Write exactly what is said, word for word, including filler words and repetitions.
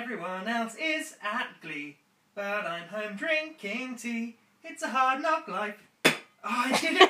Everyone else is at glee, but I'm home drinking tea. It's a hard knock life. Oh, I did it